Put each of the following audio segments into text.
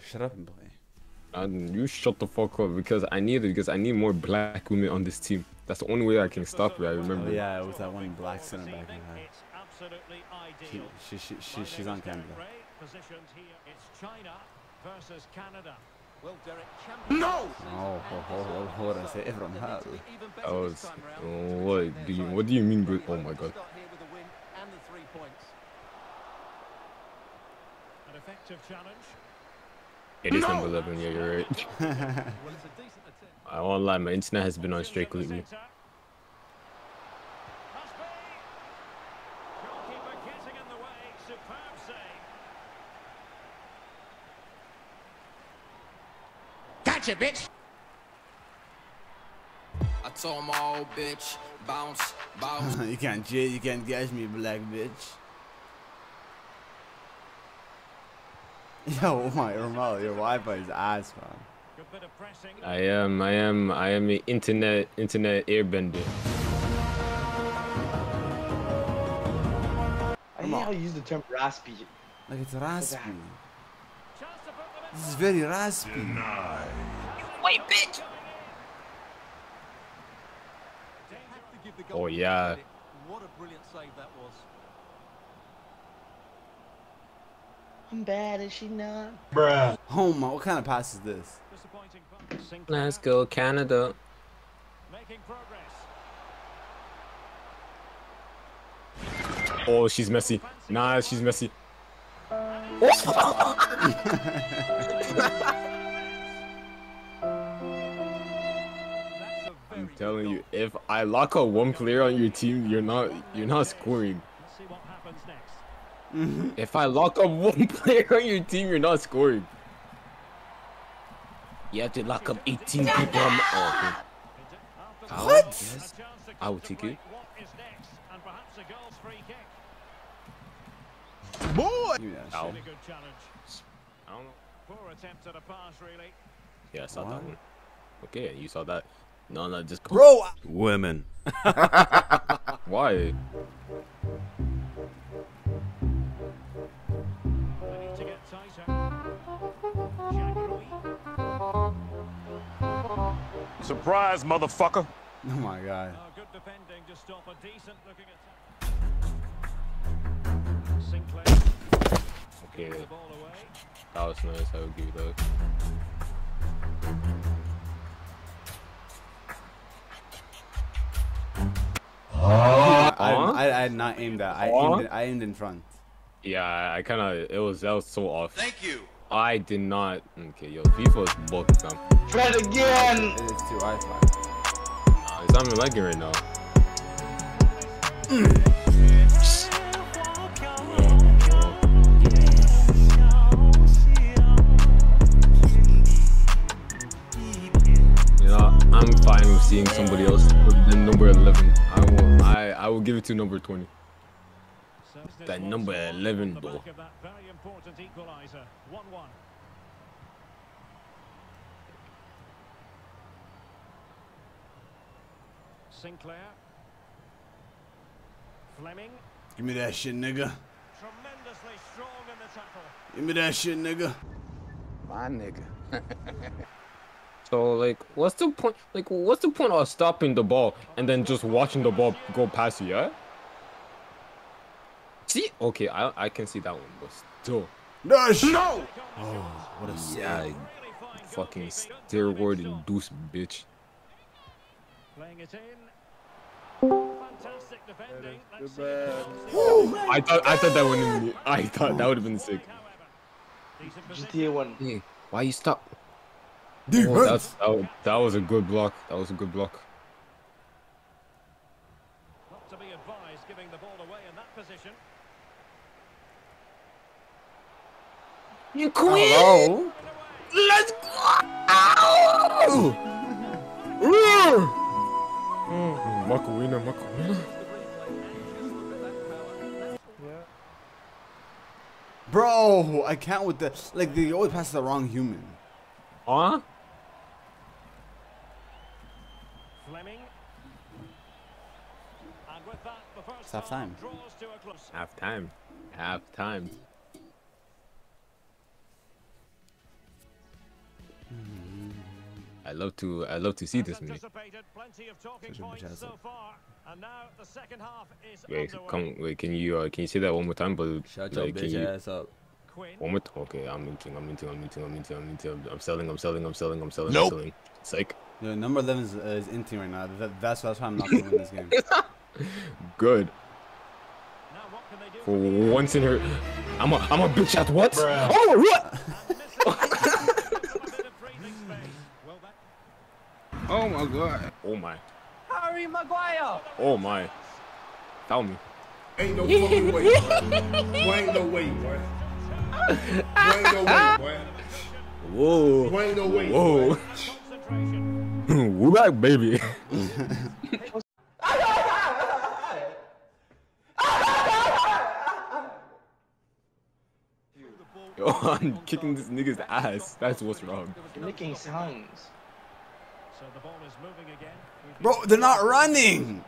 Shut up and play. And you shut the fuck up because I need more black women on this team. That's the only way I can stop it. I remember. Oh yeah, it was that one black center back in the she's on camera. No! Oh, hold on. Say Romel. I was. What do you mean, bro? Oh my god. An effective challenge. It is number 11. Yeah, you're right. I won't lie, my internet has been on straight lately. Gotcha, bitch! I told my old bitch, bounce, bounce. You can't cheat, you can't catch me, black bitch. Yo, my Romel, your Wi-Fi is ass, man. I am an internet airbender. I hate how you use the term raspy. Like it's raspy. This is very raspy. Wait, bitch! Oh yeah. What a brilliant save that was. I'm bad, is she not? Bruh. Oh my, what kind of pass is this? Let's go Canada. Making progress. Oh, she's messy. Nah, she's messy. I'm telling you, if I lock up one player on your team, you're not scoring. Let's see what happens next. If I lock up one player on your team, you're not scoring. You have to lock up 18 people on the What? Yes. I will take it. What is next? And perhaps a goal's free kick. Boy! Ow. Really good challenge. I don't know. Poor attempt at a pass, really. Yeah, I saw that one. Okay, you saw that. No, just Bro! women. Why? They need to get tighter. Surprise, motherfucker. Oh my god. Oh, good defending to stop a decent looking attack. Sinclair. Okay, The ball away. that was nice. I will give you that. I did not aim that. I aimed in front. Yeah, I kind of. That was so off. Thank you. I did not. Okay, yo, FIFA is bugged now. Fred again! It's too Wi-Fi. It's not even lagging right now. You know, I'm fine with seeing somebody else than number 11. I will give it to number 20. That number 11 though. That very important equalizer. 1-1. Sinclair. Fleming. Give me that shit, nigga. Tremendously strong in the tackle. Give me that shit, nigga. My nigga. So like, what's the point? Like, what's the point of stopping the ball and then just watching the ball go past you? Yeah. See, okay, I can see that one, but still. Dash! No! Oh, what a Yeah, fucking steroid induced bitch. Playing it in. Fantastic defending. Let's see if I thought that would have been. I thought that would have been sick. GTA 1. Hey, why you stop? Defense. That was a good block. That was a good block. Not to be advised giving the ball away in that position. You quit. Hello? Let's go. Macarena. Bro, I can't with the like they always pass the wrong human. Huh? Fleming. And with that, the first It's half time. draws to a close. Half time. I love to see this, man. Plenty of talking points so far, and now the second half is Wait, can you say that one more time? But Shut your bitch ass up. One more. Okay, I'm selling. Nope. Psych. Yo, number 11 is inting right now. That's why I'm not gonna win this game. Good. For once in her, I'm a bitch at what? Bruh. Oh, what? Oh my god. Oh my. Harry Maguire. Oh my. Tell me. Ain't no fucking way. Boy, ain't no way, boy. Boy, ain't no way, boy. Whoa. Boy, ain't no way. Whoa. We're back, baby. Yo, I'm kicking this nigga's ass. That's what's wrong. You're making sounds. So the ball is moving again. Bro, they're not running.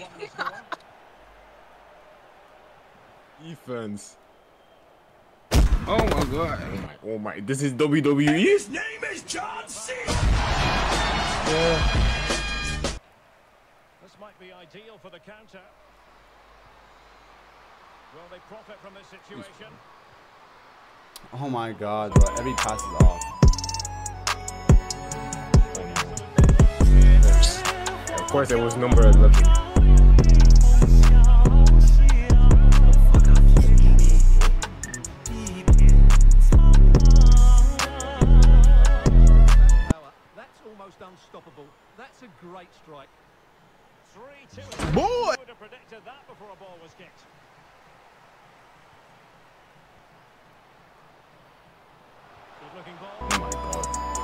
Defense. Oh my god. Oh my. This is WWE? His name is John Cena. This might be ideal for the counter. Will they profit from this situation? Oh my god, bro. Every pass is off. Of course, it was number 11. That's almost unstoppable. That's a great strike. 3-2. Boy! Who would have predicted that before a ball was kicked? Good looking ball. Oh my god.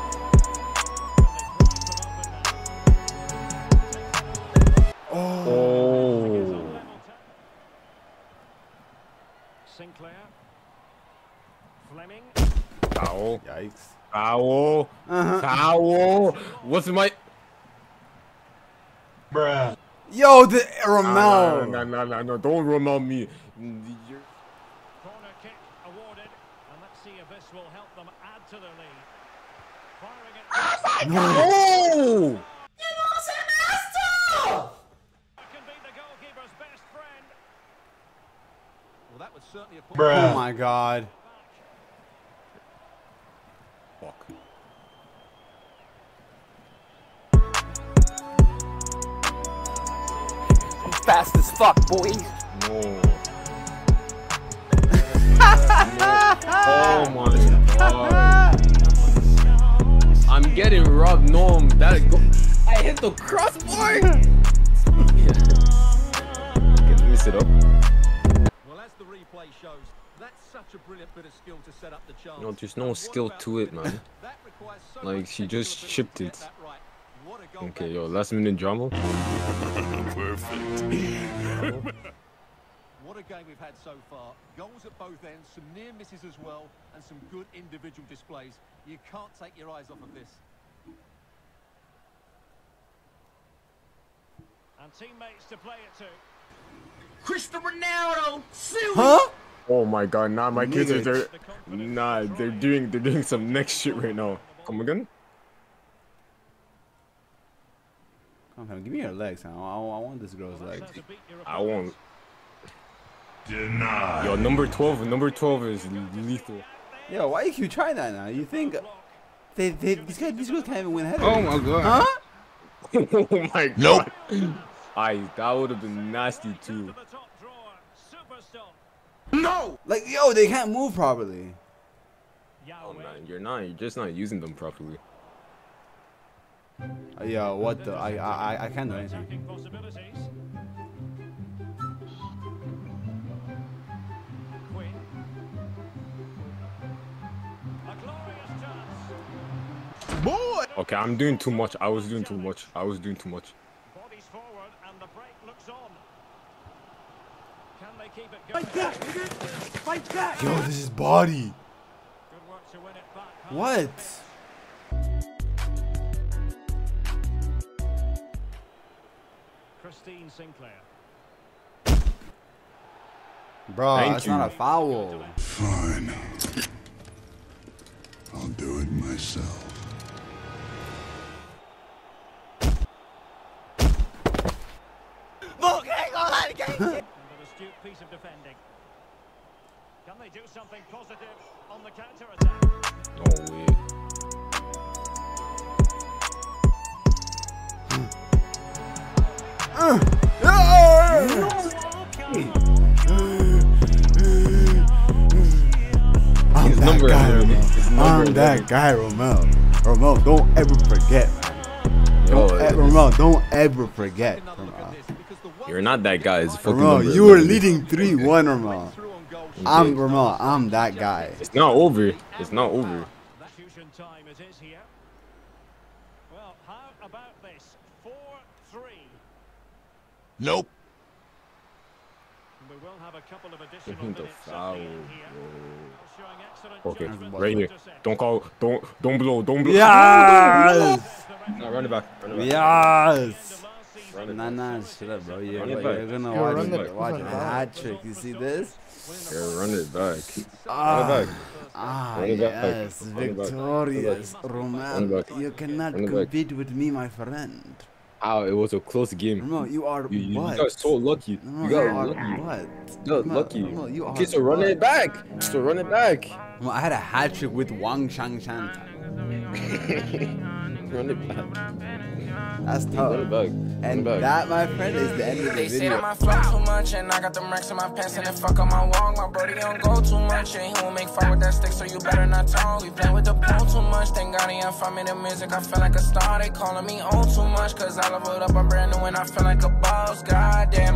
Oh. Sinclair. Fleming. Foul. Yikes. Foul. Foul. What's my... Bruh. Yo, the Romel. No. Don't Romel me. Corner kick awarded. And let's see if this will help them add to their lead. Firing it. No! That can be the goalkeeper's best friend. Well, that was certainly a Oh my god. Fuck. I'm fast as fuck, boy. No. Oh my god. I'm getting robbed. No, I hit the crossbar. Okay, let me sit up. Well, as the replay shows, that's such a brilliant bit of skill to set up the chance. No, there's no skill to it, man. Like, she just chipped it. Okay, yo, last minute drama. Perfect. What a game we've had so far. Goals at both ends, some near misses as well, and some good individual displays. You can't take your eyes off of this. And teammates to play it to. Cristiano Ronaldo. Huh? Oh my god, nah, my kids are there. Nah, they're doing some next shit right now. Come again? Come on, give me your legs, man. I want this girl's legs. I won't. Denied. Yo, number 12 is lethal. Yo, why you keep trying that now? You think these girls can't even win headers? Oh my god. Huh? Oh my god. That would have been nasty too. No. Like, yo, they can't move properly. Oh man, you're just not using them properly. Yo, what the? I can't do anything. Boy! Okay, I'm doing too much. I was doing too much. Bodies forward and the break looks on. Can they keep it going? Fight back, nigga. Fight back. Yo, this is body. Good work to win it back. What? Christine Sinclair. Bro, Thank that's you. not a foul. Fine. I'll do it myself. piece of defending. Can they do something positive on the counter-attack? Oh, wait. I'm that guy, Romel. Romel, don't ever forget, man. Romel, don't ever forget, Romel. You're not that guy. It's fucking Romel, you were leading 3-1, Romel. I'm that guy. It's not over. It's not over. Time it is here. Well, how about this? 4-3. Nope. We will have a couple of additional minutes foul. Showing Okay, excellent right here. Don't call. Don't blow. Don't blow. Yes! No, run it back. Run it back. Yes! Run it Nah, shut up, bro. You're Run it back. gonna watch a hat trick. You see this? Yeah, run it back. Ah, Run it back. Run it back. yes, Run it back. victorious, Run it Romel. back. You cannot Run it back. compete with me, my friend. Ow, it was a close game. Romel, you are You what? got so lucky. No, You got are lucky. what? You got Romel, lucky. Romel, you are Okay, so run what? it back. So run it back. Romel, I had a hat trick with Wang Changshan. Run it back. That's Run it tough. back. And back. that, my friend, is the end of the They say video. that my flow too much, and I got them racks in my pants, and then fuck on my wall. My brody don't go too much, and he won't make fun with that stick, so you better not talk. We play with the pole too much, thank God he ain't find me the music. I feel like a star, they calling me on too much, cause I leveled up, I'm brand new, and I feel like a boss. Goddamn.